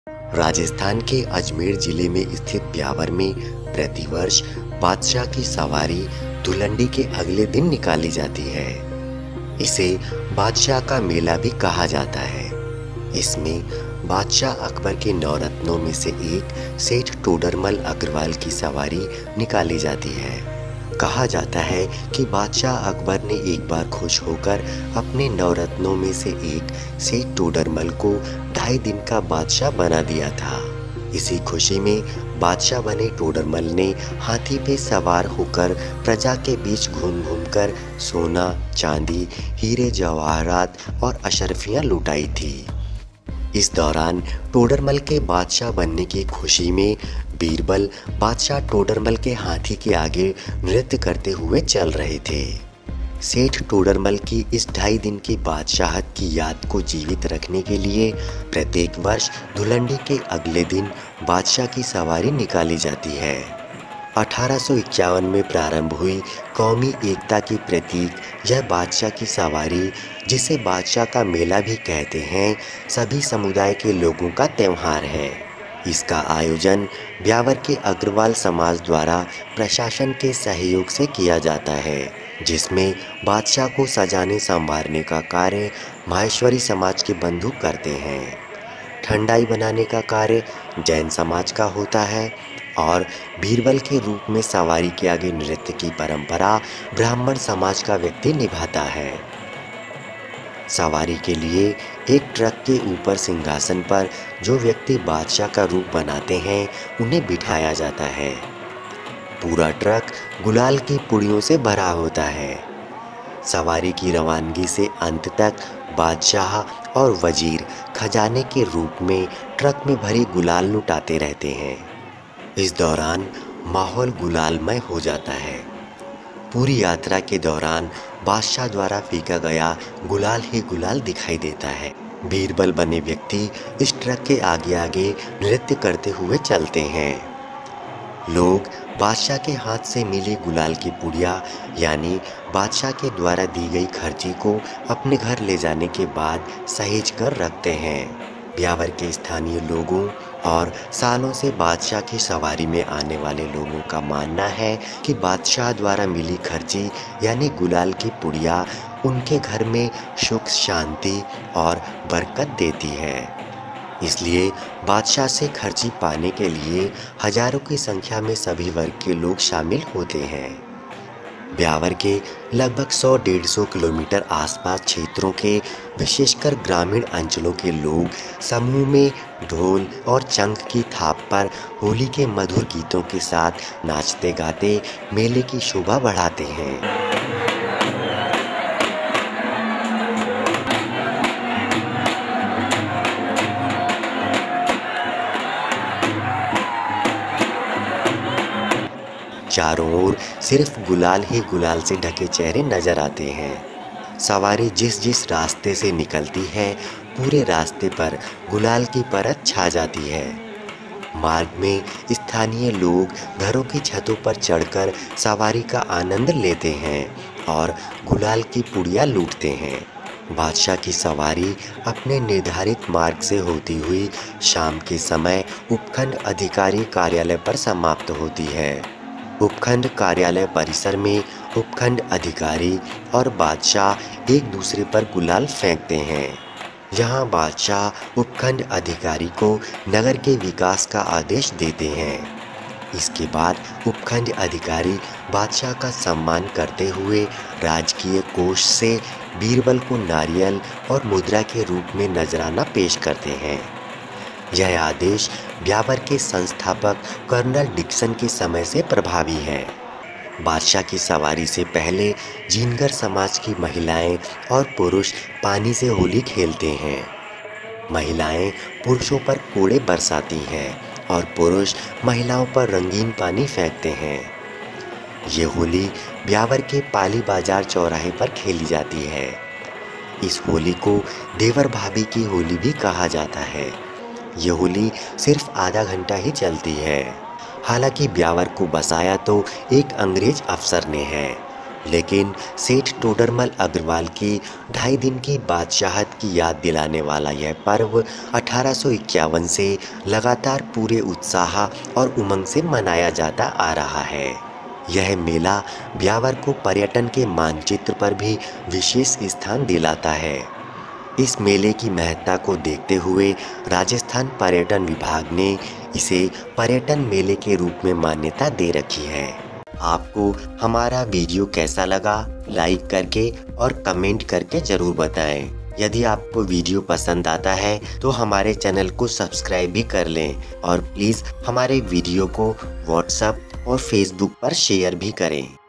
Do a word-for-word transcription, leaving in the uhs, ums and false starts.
राजस्थान के अजमेर जिले में स्थित ब्यावर में प्रतिवर्ष बादशाह की सवारी धुलंडी के अगले दिन निकाली जाती है। इसे बादशाह का मेला भी कहा जाता है। इसमें बादशाह अकबर के नौरत्नों में से एक सेठ टोडरमल अग्रवाल की सवारी निकाली जाती है। कहा जाता है कि बादशाह अकबर ने एक बार खुश होकर अपने नवरत्नों में से एक सेठ टोडरमल को ढाई दिन का बादशाह बना दिया था। इसी खुशी में बादशाह बने टोडरमल ने हाथी पे सवार होकर प्रजा के बीच घूम घूम कर सोना, चांदी, हीरे जवाहरात और अशरफियां लुटाई थी। इस दौरान टोडरमल के बादशाह बनने की खुशी में बीरबल बादशाह टोडरमल के हाथी के आगे नृत्य करते हुए चल रहे थे। सेठ टोडरमल की इस ढाई दिन की बादशाहत की याद को जीवित रखने के लिए प्रत्येक वर्ष धुलंडी के अगले दिन बादशाह की सवारी निकाली जाती है। अठारह सौ इक्यावन में प्रारंभ हुई कौमी एकता की प्रतीक यह बादशाह की सवारी, जिसे बादशाह का मेला भी कहते हैं, सभी समुदाय के लोगों का त्यौहार है। इसका आयोजन ब्यावर के अग्रवाल समाज द्वारा प्रशासन के सहयोग से किया जाता है, जिसमें बादशाह को सजाने संवारने का कार्य माहेश्वरी समाज के बंधु करते हैं। ठंडाई बनाने का कार्य जैन समाज का होता है और बीरबल के रूप में सवारी के आगे नृत्य की परंपरा ब्राह्मण समाज का व्यक्ति निभाता है। सवारी के लिए एक ट्रक के ऊपर सिंहासन पर जो व्यक्ति बादशाह का रूप बनाते हैं उन्हें बिठाया जाता है। पूरा ट्रक गुलाल की पुड़ियों से भरा होता है। सवारी की रवानगी से अंत तक बादशाह और वजीर खजाने के रूप में ट्रक में भरी गुलाल लुटाते रहते हैं। इस दौरान माहौल गुलालमय हो जाता है। पूरी यात्रा के दौरान बादशाह द्वारा फेंका गया गुलाल ही गुलाल दिखाई देता है। बीरबल बने व्यक्ति इस ट्रक के आगे आगे नृत्य करते हुए चलते हैं। लोग बादशाह के हाथ से मिली गुलाल की पुड़िया यानी बादशाह के द्वारा दी गई खर्ची को अपने घर ले जाने के बाद सहेज कर रखते हैं। ब्यावर के स्थानीय लोगों और सालों से बादशाह की सवारी में आने वाले लोगों का मानना है कि बादशाह द्वारा मिली खर्ची यानी गुलाल की पुड़िया उनके घर में सुख, शांति और बरकत देती है। इसलिए बादशाह से खर्ची पाने के लिए हजारों की संख्या में सभी वर्ग के लोग शामिल होते हैं। ब्यावर के लगभग सौ डेढ़ सौ किलोमीटर आसपास क्षेत्रों के विशेषकर ग्रामीण अंचलों के लोग समूह में ढोल और चंग की थाप पर होली के मधुर गीतों के साथ नाचते गाते मेले की शोभा बढ़ाते हैं। चारों ओर सिर्फ गुलाल ही गुलाल से ढके चेहरे नजर आते हैं। सवारी जिस जिस रास्ते से निकलती है पूरे रास्ते पर गुलाल की परत छा जाती है। मार्ग में स्थानीय लोग घरों की छतों पर चढ़कर सवारी का आनंद लेते हैं और गुलाल की पुड़िया लूटते हैं। बादशाह की सवारी अपने निर्धारित मार्ग से होती हुई शाम के समय उपखंड अधिकारी कार्यालय पर समाप्त होती है। उपखंड कार्यालय परिसर में उपखंड अधिकारी और बादशाह एक दूसरे पर गुलाल फेंकते हैं। यहाँ बादशाह उपखंड अधिकारी को नगर के विकास का आदेश देते हैं। इसके बाद उपखंड अधिकारी बादशाह का सम्मान करते हुए राजकीय कोष से बीरबल को नारियल और मुद्रा के रूप में नजराना पेश करते हैं। यह आदेश ब्यावर के संस्थापक कर्नल डिक्सन के समय से प्रभावी है। बादशाह की सवारी से पहले जीनगर समाज की महिलाएं और पुरुष पानी से होली खेलते हैं। महिलाएं पुरुषों पर कोड़े बरसाती हैं और पुरुष महिलाओं पर रंगीन पानी फेंकते हैं। ये होली ब्यावर के पाली बाजार चौराहे पर खेली जाती है। इस होली को देवर भाभी की होली भी कहा जाता है। ये होली सिर्फ आधा घंटा ही चलती है। हालांकि ब्यावर को बसाया तो एक अंग्रेज अफसर ने है। लेकिन सेठ टोडरमल अग्रवाल की ढाई दिन की बादशाहत की याद दिलाने वाला यह पर्व अठारह सौ इक्यावन से लगातार पूरे उत्साह और उमंग से मनाया जाता आ रहा है। यह मेला ब्यावर को पर्यटन के मानचित्र पर भी विशेष स्थान दिलाता है। इस मेले की महत्ता को देखते हुए राजस्थान पर्यटन विभाग ने इसे पर्यटन मेले के रूप में मान्यता दे रखी है। आपको हमारा वीडियो कैसा लगा, लाइक करके और कमेंट करके ज़रूर बताएं। यदि आपको वीडियो पसंद आता है तो हमारे चैनल को सब्सक्राइब भी कर लें और प्लीज़ हमारे वीडियो को व्हाट्सएप और फेसबुक पर शेयर भी करें।